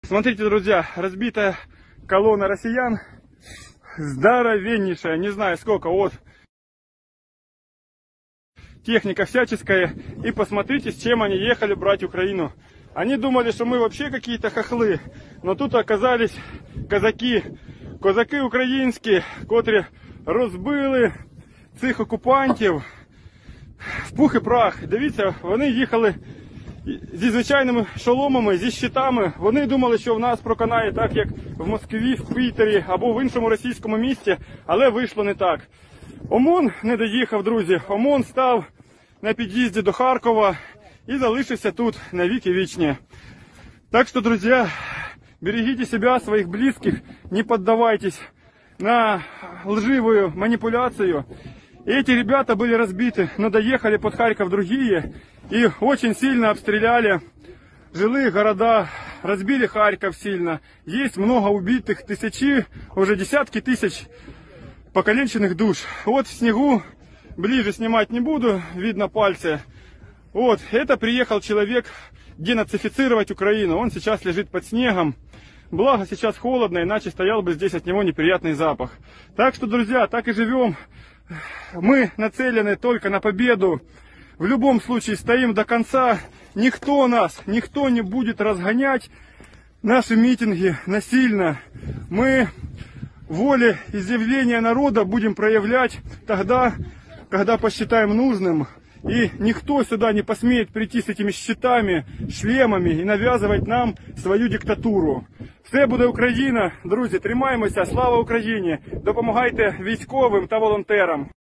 Смотрите, друзья, разбитая колонна россиян, здоровеннейшая, не знаю сколько, вот техника всяческая. И посмотрите, с чем они ехали брать Украину. Они думали, что мы вообще какие-то хохлы, но тут оказались козаки українські, котрі розбили цих окупантів в пух і прах. Дивіться, вони їхали зі звичайними шоломами, зі щитами. Вони думали, що в нас проканає так, як в Москві, в Пітері або в іншому російському місті, але вийшло не так. ОМОН не доїхав, друзі. ОМОН став на під'їзді до Харкова і залишився тут на віки вічні. Так что, друзья, берегите себя, своих близких, не поддавайтесь на лживую манипуляцию. Эти ребята были разбиты, но доехали под Харьков другие и очень сильно обстреляли жилые города, разбили Харьков сильно. Есть много убитых, тысячи, уже десятки тысяч покалеченных душ. Вот в снегу, ближе снимать не буду, видно пальцы. Вот, это приехал человек денацифицировать Украину. Он сейчас лежит под снегом. Благо сейчас холодно, иначе стоял бы здесь от него неприятный запах. Так что, друзья, так и живем. Мы нацелены только на победу. В любом случае стоим до конца. Никто не будет разгонять наши митинги насильно. Мы волеизъявление народа будем проявлять тогда, когда посчитаем нужным. И никто сюда не посмеет прийти с этими щитами, шлемами и навязывать нам свою диктатуру. Все буде Україна. Друзі, тримаємося. Слава Україні! Допомагайте військовим та волонтерам.